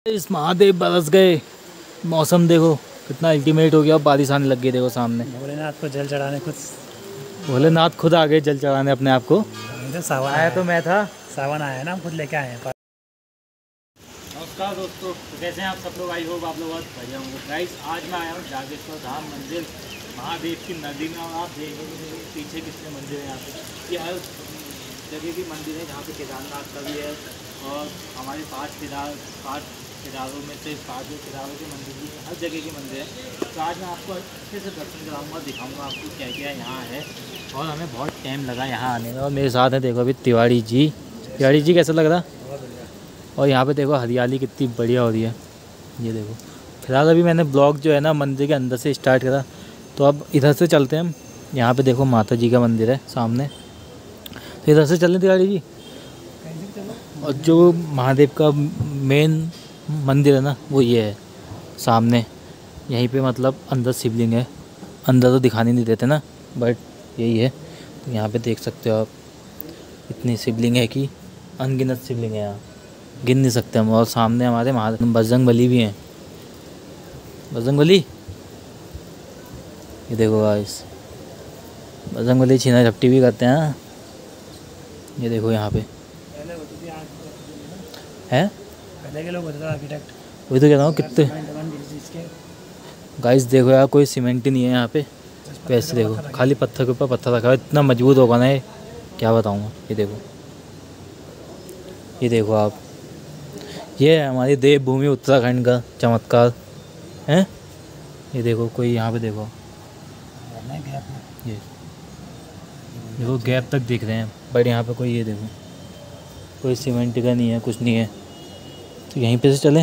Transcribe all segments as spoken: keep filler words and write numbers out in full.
इस महादेव बरस गए, मौसम देखो कितना अल्टीमेट हो गया, बारिश आने लग गई। देखो सामने भोलेनाथ को जल चढ़ाने खुद भोलेनाथ खुद आ गए जल चढ़ाने अपने आप को। तो सावन आया तो मैं था, सावन आया ना, हम खुद लेके आए हैं। नमस्कार दोस्तों, तो कैसे हैं आप सब लोग? आई होप आप लोग बहुत बढ़िया होंगे। गाइस आज मैं आया हूँ जागेश्वर धाम मंदिर महादेव की नदी में, और आप देखेंगे पीछे कितने मंदिर हैं यहाँ पे। ये हर जगह की मंदिर है, जहाँ पे केदारनाथ का भी है और हमारे पाँच केदार पाँच केदारों में से पाँचों केदारों के मंदिर भी हर जगह के मंदिर हैं। तो आज मैं आपको अच्छे से दर्शन कराऊंगा, दिखाऊंगा आपको क्या क्या यहाँ है। और हमें बहुत टाइम लगा यहाँ आने में। और मेरे साथ है देखो अभी तिवाड़ी जी। तिवाड़ी जी कैसा लग रहा? और यहाँ पे देखो हरियाली कितनी बढ़िया हो रही है। ये देखो फिलहाल अभी मैंने ब्लॉग जो है ना मंदिर के अंदर से स्टार्ट करा, तो अब इधर से चलते हैं हम। यहाँ पे देखो माता जी का मंदिर है सामने, तो इधर से चलें तिवाड़ी जी। और जो महादेव का मेन मंदिर है ना वो ये है सामने, यहीं पे मतलब अंदर शिवलिंग है। अंदर तो दिखाने नहीं देते ना, बट यही है। तो यहाँ पे देख सकते हो आप, इतनी शिवलिंग है कि अनगिनत शिवलिंग है, यहाँ गिन नहीं सकते हम। और सामने हमारे महादेव बजरंगबली भी हैं। बजरंगबली ये देखो गाइस, बजरंगबली छीना झपटी भी करते हैं। ये देखो यहाँ पे है, पहले के लोग होते थे आर्किटेक्ट। वही तो कह रहा हूँ कितने। गाइस देखो यार, कोई सीमेंट ही नहीं है यहाँ पे। वैसे देखो खाली पत्थर के ऊपर पत्थर रखा है, इतना मजबूत होगा ना ये, क्या बताऊँगा। ये देखो, ये देखो आप, ये है हमारी देवभूमि उत्तराखंड का चमत्कार है। ये देखो कोई यहाँ पे देखो, ये देखो गैप तक दिख रहे हैं, बट यहाँ पे कोई, ये देखो कोई सीमेंट का नहीं है, कुछ नहीं है। तो यहीं पे से चलें।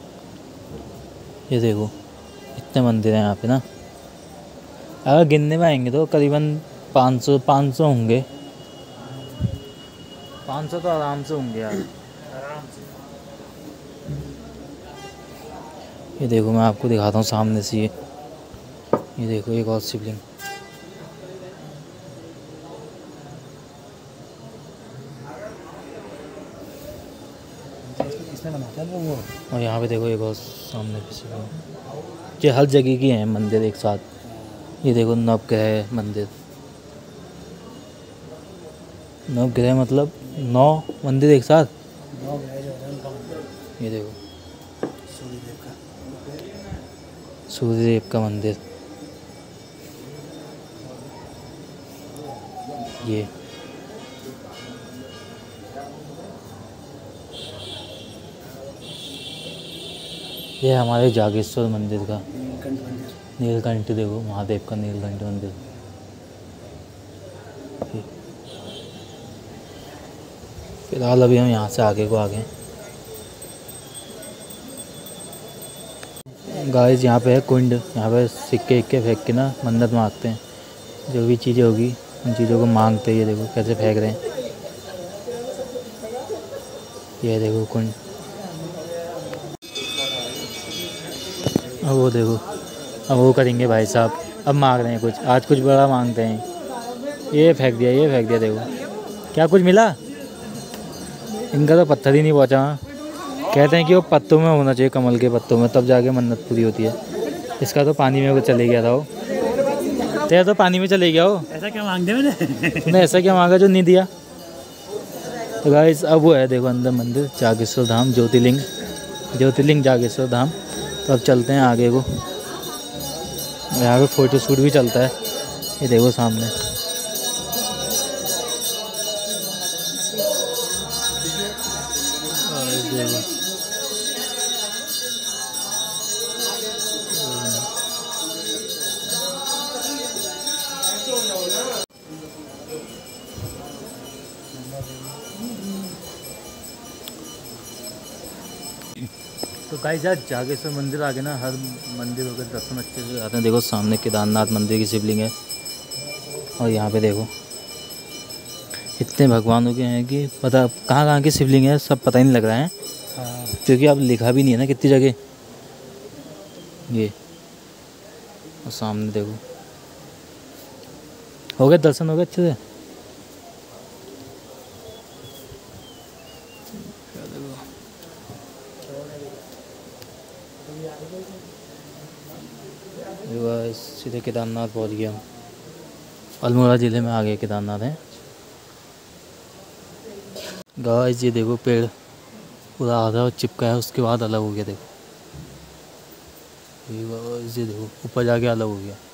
ये देखो इतने मंदिर हैं यहाँ पे ना, अगर गिनने में आएंगे तो करीबन पाँच सौ पाँच सौ होंगे। पाँच सौ तो आराम से होंगे यार, आराम से। ये देखो मैं आपको दिखाता हूँ सामने से। ये ये देखो एक और शिवलिंग। और यहाँ पे देखो एक और सामने पे शिवलिंग। ये हर जगह की हैं मंदिर एक साथ। ये देखो नवग्रह मंदिर, नवग्रह मतलब नौ मंदिर एक साथ। ये देखो सूर्यदेव का सूर्यदेव का मंदिर। ये ये हमारे जागेश्वर मंदिर का नीलकंठ। देखो महादेव का नीलकंठ मंदिर। फिलहाल अभी हम यहाँ से आगे को आगे। गाइस यहाँ पे है कुंड, यहाँ पे सिक्के इक्के फेंक के ना मन्नत मांगते हैं। जो भी चीज़ें होगी उन चीज़ों को मांगते हैं। ये देखो कैसे फेंक रहे हैं। ये देखो कुंड। अब वो देखो, अब वो करेंगे भाई साहब, अब मांग रहे हैं कुछ, आज कुछ बड़ा मांगते हैं। ये फेंक दिया, ये फेंक दिया। देखो क्या कुछ मिला इनका, तो पत्थर ही नहीं पहुंचा। कहते हैं कि वो पत्तों में होना चाहिए, कमल के पत्तों में, तब जाके मन्नत पूरी होती है। इसका तो पानी में वो चले गया था, वो तेरा तो पानी में चले गया। हो ऐसा क्या मांग दिया मैंने? तूने ऐसा क्या मांगा जो नहीं दिया? तो गाइस अब वो है देखो अंदर मंदिर जागेश्वर धाम, ज्योतिर्लिंग ज्योतिर्लिंग जागेश्वर धाम। तो अब चलते हैं आगे को। यहाँ पे फ़ोटो शूट भी चलता है। ये देखो सामने, देखो तो गाइस यार जागेश्वर मंदिर आगे ना हर मंदिर होकर दर्शन अच्छे से आते हैं। देखो सामने केदारनाथ मंदिर की शिवलिंग है। और यहाँ पे देखो इतने भगवानों के हैं कि पता कहाँ कहाँ की शिवलिंग है सब पता ही नहीं लग रहा है। हाँ। क्योंकि अब लिखा भी नहीं है ना कितनी जगह। ये और सामने देखो, हो गए दर्शन, हो गए अच्छे से। गाइस सीधे केदारनाथ पहुंच गया हम। अल्मोड़ा ज़िले में आ गए केदारनाथ है। गाइस ये देखो पेड़ पूरा आधा चिपका है, उसके बाद अलग हो गया। देखो ये गाइस ये देखो ऊपर जाके अलग हो गया।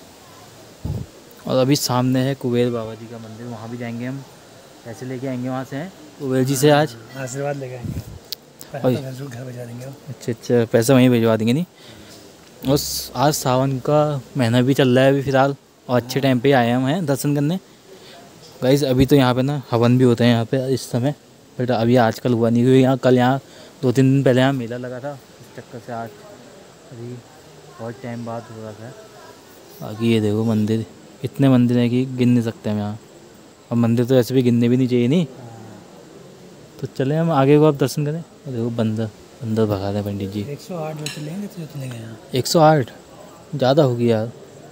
और अभी सामने है कुबेर बाबा जी का मंदिर, वहाँ भी जाएंगे हम। पैसे लेके आएंगे वहाँ से, हैं कुबेर जी से आज आशीर्वाद लेके आएंगे। और घर घर भिजवा देंगे वो। अच्छा अच्छा पैसा वहीं भिजवा देंगे। नहीं और आज सावन का महीना भी चल रहा है अभी फ़िलहाल, और अच्छे टाइम पे आए हम हैं दर्शन करने। गाइस अभी तो यहाँ पे ना हवन भी होते हैं यहाँ पे इस समय, बट अभी आजकल हुआ नहीं, क्योंकि यहाँ कल यहाँ दो तीन दिन पहले यहाँ मेला लगा था, इस चक्कर से आज अभी बहुत टाइम बाद हो रहा था। बाकी ये देखो मंदिर, इतने मंदिर हैं कि गिन नहीं सकते हम यहाँ। और मंदिर तो ऐसे भी गिनने भी नहीं चाहिए। नहीं तो चले हम आगे को आप दर्शन करें। और देखो बंदर बंदर भगा रहे हैं पंडित जी। एक सौ आठ ज्योतिर्लिंग ज्योतिर्लिंग है यहाँ। एक सौ आठ ज़्यादा होगी यार।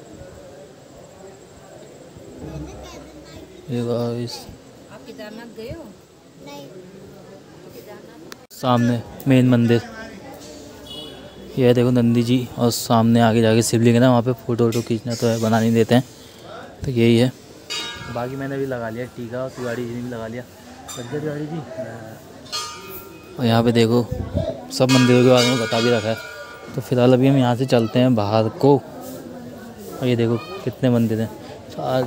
ये गाइस आप केदारनाथ गए हो? नहीं। सामने मेन मंदिर ये देखो नंदी जी, और सामने आगे जाके शिवलिंग है ना, वहाँ पे फ़ोटो वोटो खींचना तो है, बना नहीं देते हैं, तो यही है। बाकी मैंने भी लगा लिया टीका, और तिवारी जी ने भी लगा लिया। बच्चे तिवारी जी। और यहाँ पे देखो सब मंदिरों के बारे में बता भी रखा है। तो फिलहाल अभी हम यहाँ से चलते हैं बाहर को। और ये देखो कितने मंदिर हैं, चार।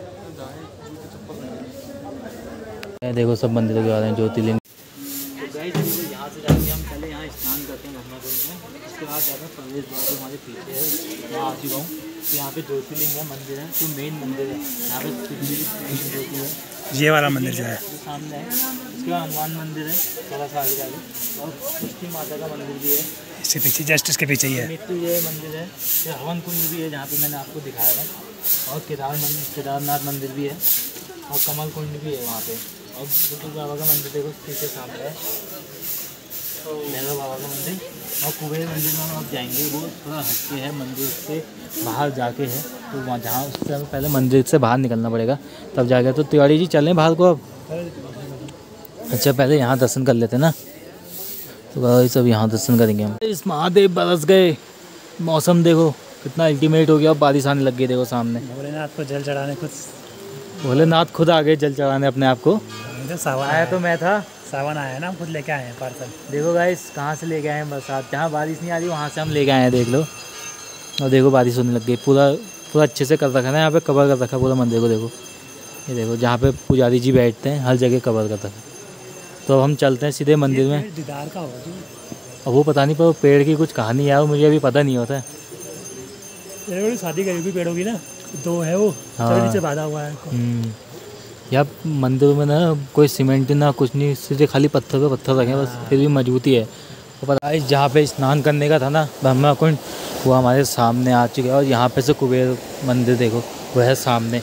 ये देखो सब मंदिरों के बारे में, ज्योतिर्लिंग। तो गाइस देखो यहाँ से जाके हम पहले यहाँ स्नान करते हैं गंगा कुंड में, उसके बाद जाकर प्रवेश द्वार जो हमारे पीछे है वहाँ आ चुका हूँ। तो यहाँ पे ज्योतिर्लिंग है, मंदिर है, जो मेन मंदिर है यहाँ पे शिवजी की ज्योति है। ये वाला मंदिर जो है जो सामने है, उसके बाद हनुमान मंदिर है थोड़ा सा आगे जाके, और पुष्टि माता का मंदिर भी है इसके पीछे, जस्ट इसके पीछे ही है। मृत्युंजय मंदिर है, फिर हवन कुंड भी है जहाँ पे मैंने आपको दिखाया था, और केदार मंदिर केदारनाथ मंदिर भी है, और कमल कुंड भी है वहाँ पे। और बुद्ध बाबा का मंदिर देखो पीछे सामने है, भैरव बाबा का मंदिर। और कुबेर मंदिर में हम अब जाएंगे, वो थोड़ा हटके है, मंदिर से बाहर जाके है, तो वहाँ जहाँ उससे हमें पहले मंदिर से बाहर निकलना पड़ेगा तब जाके। तो तिवारी जी चलें बाहर को अब। अच्छा पहले यहाँ दर्शन कर लेते ना, तो भाई सब यहाँ दर्शन करेंगे हम। इस महादेव बरस गए, मौसम देखो कितना अल्टीमेट हो गया, अब बारिश आने लग गई। देखो सामने भोलेनाथ को जल चढ़ाने खुद भोलेनाथ खुद आ गए जल चढ़ाने अपने आप को। तो सावन आया तो मैं था, सावन आया ना, हम खुद लेके आए हैं पार्सल। देखो गाइस कहाँ से लेके आए हैं बरसात, जहाँ बारिश नहीं आ रही वहाँ से हम लेके आए हैं, देख लो। और देखो बारिश होने लग गई, पूरा पूरा अच्छे से कर रखा है ना, यहाँ पे कवर कर रखा है पूरा मंदिर को। देखो ये देखो जहाँ पे पुजारी जी बैठते हैं, हर जगह कवर कर रखा है। तो हम चलते हैं सीधे मंदिर में। दीदार का होगा जी। और वो पता नहीं पर पेड़ की कुछ कहानी है, वो मुझे अभी पता नहीं होता है। ये शादी करी हुई पेड़ होगी ना, दो है वो, हाँ। नीचे बांधा हुआ है। यार मंदिर में ना कोई सीमेंट ना कुछ नहीं, सीधे खाली पत्थर पे पत्थर रखे हैं बस, फिर भी मजबूती है। वो पता है जहाँ पे स्नान करने का था ना ब्रह्मा कुंड, वो हमारे सामने आ चुके हैं। और यहाँ पे से कुबेर मंदिर देखो वो है सामने,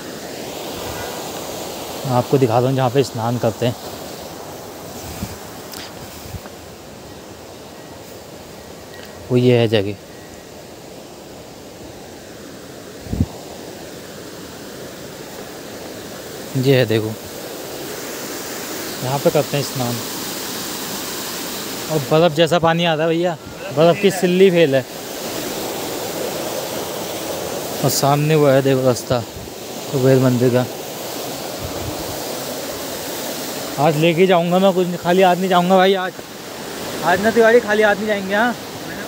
आपको दिखा दूँ जहाँ पे स्नान करते हैं। वो ये है जगह, ये है देखो, यहाँ पे करते हैं स्नान। और बर्फ़ जैसा पानी आता है भैया, बर्फ़ की सिल्ली फेल है। और सामने वो है देखो रास्ता कुबेर मंदिर का। आज लेके जाऊंगा मैं कुछ, खाली हाथ नहीं जाऊंगा भाई आज। आज ना तिवारी खाली हाथ नहीं जाएंगे। हाँ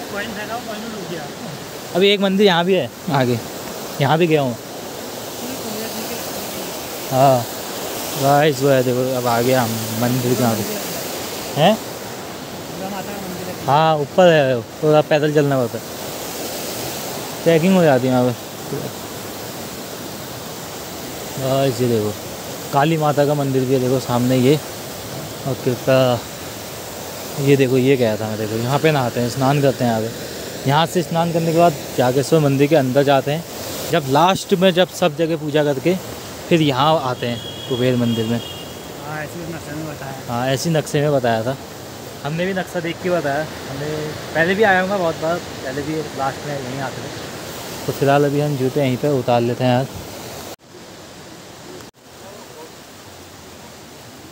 अभी एक मंदिर यहाँ भी है आगे, यहाँ भी गया हूँ। हाँ गाइस वो है देखो, अब आ गया हम मंदिर के आगे हैं। हाँ ऊपर है, थोड़ा पैदल चलना पड़ता है, ट्रैकिंग हो जाती है यहाँ पे। गाइस ये देखो काली माता का मंदिर भी है देखो सामने ये। और कृपा ये देखो, ये गया था मैं, देखो यहाँ पे नहाते हैं, स्नान करते हैं यहाँ पे। यहाँ से स्नान करने के बाद जागेश्वर मंदिर के अंदर जाते हैं, जब लास्ट में जब सब जगह पूजा करके फिर यहाँ आते हैं कुबेर मंदिर में। हाँ ऐसे नक्शे में बताया। हाँ ऐसी नक्शे में बताया था, हमने भी नक्शा देख के बताया। हमने पहले भी आया हूँ बहुत बार, पहले भी लास्ट में यहीं आते थे। तो फिलहाल अभी हम जूते यहीं पे उतार लेते हैं यार।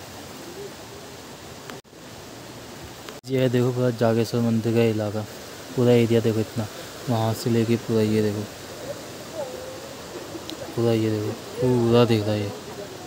ये है देखो पूरा जागेश्वर मंदिर का इलाका, पूरा एरिया देखो इतना, वहाँ से लेके पूरा ये देखो, पूरा ये देखो, पूरा दिख रहा है ये।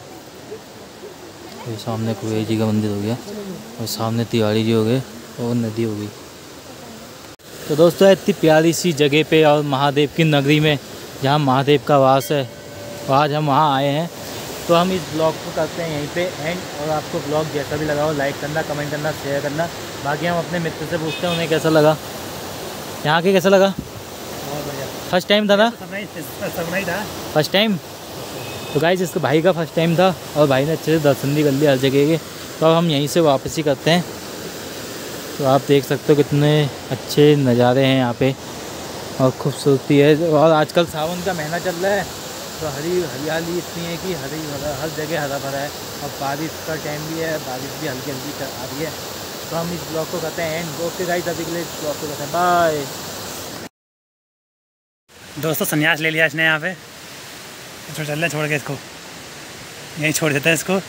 ये सामने कुबेर जी का मंदिर हो गया और सामने तिवारी जी हो गए और नदी हो गई। तो दोस्तों इतनी प्यारी सी जगह पे और महादेव की नगरी में जहाँ महादेव का वास है, तो आज हम वहाँ आए हैं। तो हम इस ब्लॉग को करते हैं यहीं पे एंड। और आपको ब्लॉग जैसा भी लगा हो लाइक करना, कमेंट करना, शेयर करना। बाकी हम अपने मित्र से पूछते हैं उन्हें कैसा लगा, यहाँ के कैसा लगा। बहुत बढ़िया, फर्स्ट टाइम था ना सबना था फर्स्ट टाइम। तो गाइस इसके भाई का फर्स्ट टाइम था और भाई ने अच्छे से दर्शन भी कर लिया हर जगह के। तो अब हम यहीं से वापसी करते हैं। तो आप देख सकते हो कितने अच्छे नज़ारे हैं यहाँ पे और खूबसूरती है। और आजकल सावन का महीना चल रहा है तो हरी हरियाली इतनी है कि हरी भरा हर जगह हरा भरा है। और बारिश का टाइम भी है, बारिश भी हल्की हल्की आ रही है। तो हम इस ब्लॉग को करते हैं एंड। ओके गाइस अभी के लिए इस ब्लॉग को करते हैं बाय। दोस्तों संन्यास ले लिया इसने यहाँ पे, तो चल रहे छोड़ के इसको, यहीं छोड़ देते हैं इसको।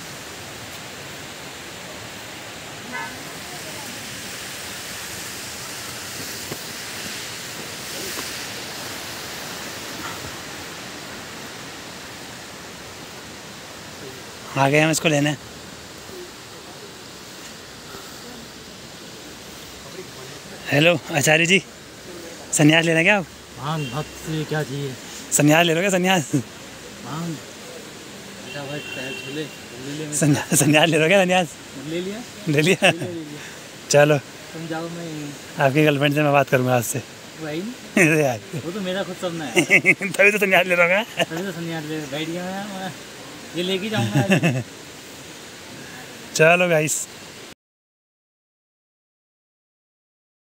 आ गए हम इसको लेने। हेलो आचार्य जी, संन्यास ले रहे हैं क्या आप? हाँ भक्त से क्या चाहिए? संन्यास ले लो क्या? संन्यास हाँ छोले संन्यास संन्यास ले लो क्या? संन्यास ले लिया ले लिया ले लिया। चलो तुम जाओ, मैं आपकी गर्लफ्रेंड से मैं बात करूँगा आज से। भाई यार वो तो मेरा खुद सपना है। तभी तो संन्यास ले रहा हूँ। तभी तो संन्यास ले बैठ गया मैं, ये लेके जाऊँगा। चलो गाइस।